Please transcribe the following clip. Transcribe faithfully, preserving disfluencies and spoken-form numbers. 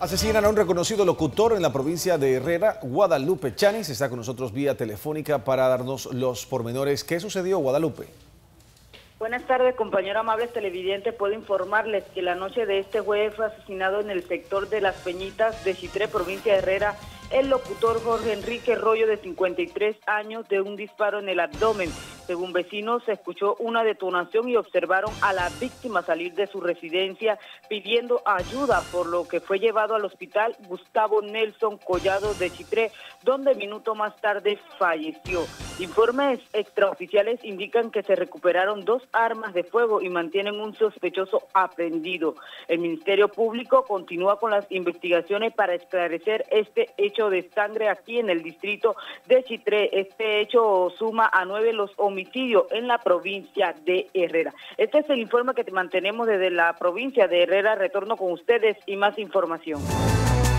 Asesinan a un reconocido locutor en la provincia de Herrera. Guadalupe Chanis está con nosotros vía telefónica para darnos los pormenores. ¿Qué sucedió, Guadalupe? Buenas tardes, compañero amables televidentes. Puedo informarles que la noche de este jueves fue asesinado en el sector de Las Peñitas de Chitré, provincia de Herrera, el locutor Jorge Enrique Rollo, de cincuenta y tres años, de un disparo en el abdomen. Según vecinos, se escuchó una detonación y observaron a la víctima salir de su residencia pidiendo ayuda, por lo que fue llevado al hospital Gustavo Nelson Collado de Chitré, donde minuto más tarde falleció. Informes extraoficiales indican que se recuperaron dos armas de fuego y mantienen un sospechoso aprehendido. El Ministerio Público continúa con las investigaciones para esclarecer este hecho de sangre aquí en el distrito de Chitré. Este hecho suma a nueve los homicidios en la provincia de Herrera. Este es el informe que te mantenemos desde la provincia de Herrera. Retorno con ustedes y más información.